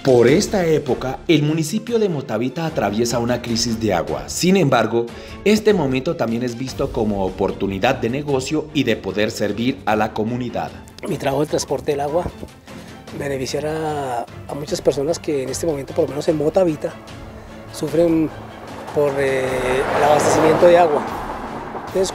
Por esta época, el municipio de Motavita atraviesa una crisis de agua. Sin embargo, este momento también es visto como oportunidad de negocio y de poder servir a la comunidad. Mi trabajo de transporte del agua beneficiará a muchas personas que en este momento, por lo menos en Motavita, sufren por el abastecimiento de agua. Entonces,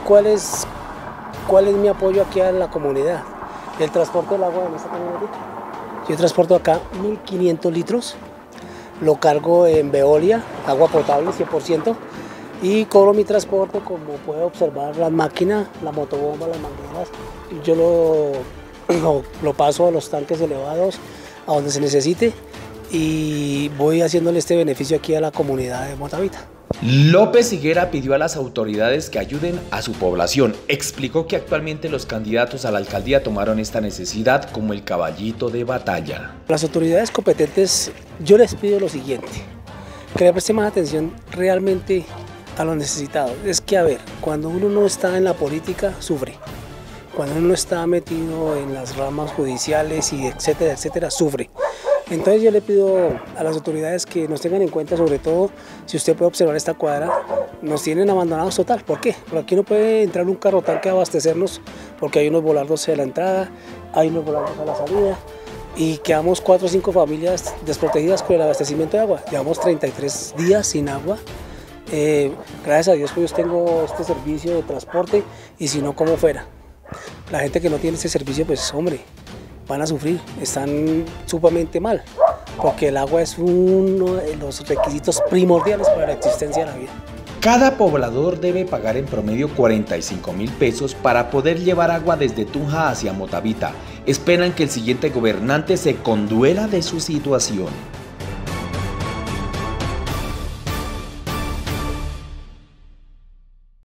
¿cuál es mi apoyo aquí a la comunidad? El transporte del agua en esta camioneta. Yo transporto acá 1.500 litros, lo cargo en Veolia, agua potable 100%, y cobro mi transporte, como puede observar, las máquinas, la motobomba, las mangueras. Yo lo paso a los tanques elevados, a donde se necesite, y voy haciéndole este beneficio aquí a la comunidad de Motavita. López Higuera pidió a las autoridades que ayuden a su población. Explicó que actualmente los candidatos a la alcaldía tomaron esta necesidad como el caballito de batalla. Las autoridades competentes, yo les pido lo siguiente, que le presten más atención realmente a los necesitados. Es que, a ver, cuando uno no está en la política, sufre. Cuando uno no está metido en las ramas judiciales y etcétera, etcétera, sufre. Entonces yo le pido a las autoridades que nos tengan en cuenta, sobre todo, si usted puede observar esta cuadra, nos tienen abandonados total. ¿Por qué? Porque aquí no puede entrar un carro tanque a abastecernos, porque hay unos volardos a la entrada, hay unos volardos a la salida, y quedamos 4 o 5 familias desprotegidas con el abastecimiento de agua. Llevamos 33 días sin agua. Gracias a Dios pues yo tengo este servicio de transporte, y si no, ¿cómo fuera? La gente que no tiene este servicio, pues hombre, van a sufrir, están sumamente mal, porque el agua es uno de los requisitos primordiales para la existencia de la vida. Cada poblador debe pagar en promedio 45.000 pesos para poder llevar agua desde Tunja hacia Motavita. Esperan que el siguiente gobernante se conduela de su situación.